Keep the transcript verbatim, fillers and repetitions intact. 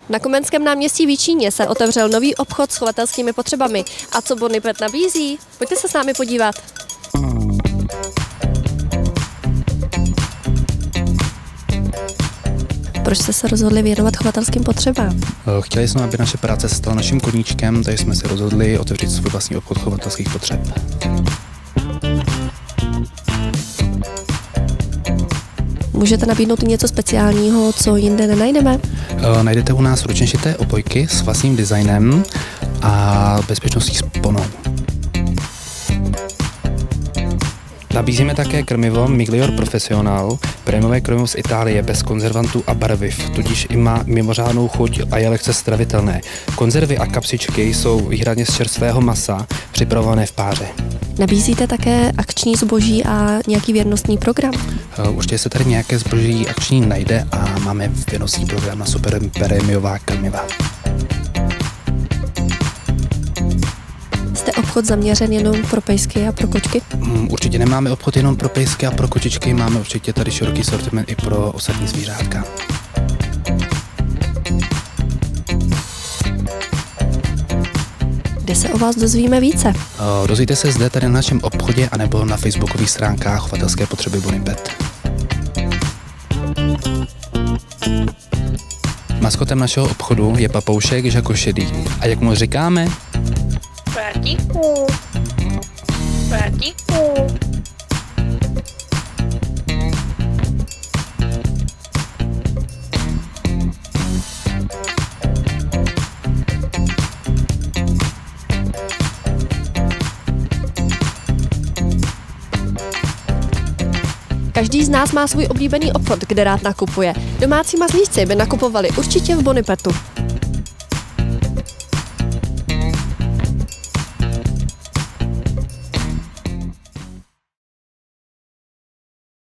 Na Komenském náměstí v Jičíně se otevřel nový obchod s chovatelskými potřebami. A co Bonipet nabízí? Pojďte se s námi podívat. Proč jste se rozhodli věnovat chovatelským potřebám? Chtěli jsme, aby naše práce se stala naším koníčkem, takže jsme se rozhodli otevřít svůj vlastní obchod chovatelských potřeb. Můžete nabídnout něco speciálního, co jinde nenajdeme? Najdete u nás ručně šité obojky s vlastním designem a bezpečnostní sponou. Nabízíme také krmivo Miglior Professional, prémiové krmivo z Itálie bez konzervantů a barviv, tudíž i má mimořádnou chuť a je lehce stravitelné. Konzervy a kapsičky jsou výhradně z čerstvého masa, připravované v páře. Nabízíte také akční zboží a nějaký věrnostní program? Určitě se tady nějaké zboží akční najde a máme věrnostní program na super prémiová krmiva. Jste obchod zaměřen jenom pro pejsky a pro kočky? Určitě nemáme obchod jenom pro pejsky a pro kočičky, máme určitě tady široký sortiment i pro ostatní zvířátka. Kde se o vás dozvíme více? Dozvíte se zde tady na našem obchodě anebo na facebookových stránkách Chovatelské potřeby Bonipet. Maskotem našeho obchodu je papoušek Žako Šedý. A jak mu říkáme? Prátíku. Prátíku. Každý z nás má svůj oblíbený obchod, kde rád nakupuje. Domácí mazlíci by nakupovali určitě v Bonipetu.